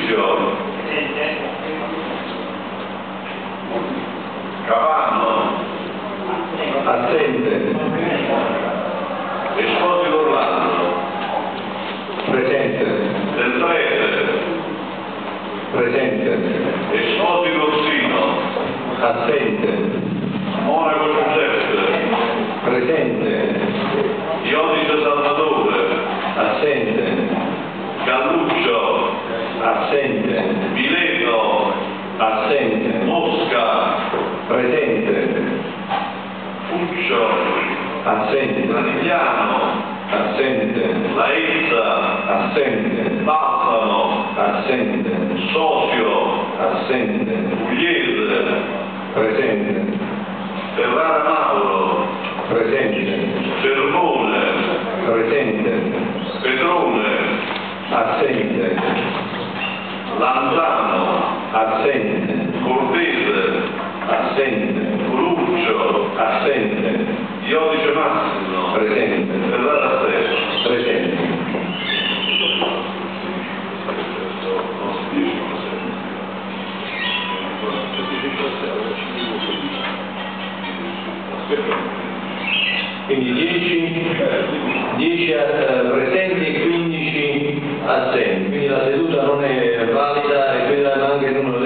Giudizio. Capano. Assente. Esposito Orlando. Presente. Del Prete. Presente. Esposito Orsino. Assente. Monaco Giuseppe. Presente. Iodice Salvatore. Assente. Galluccio. Assente. Mileto. Assente. Mosca. Presente. Fuccio. Assente. Ranigliano. Assente. Laezza. Assente. Balsamo. Assente. Socio. Assente. Pugliese. Presente. Ferrara Mauro. Presente. Sermone. Presente. Petrone. Assente. Lanzano. Assente. Cortese. Assente. Coluccio. Assente. Iodice Massimo. Presente. Ferrara Stesso. Presente. Quindi 10 presenti e 15 assenti, quindi la seduta non è valida e quindi manca il numero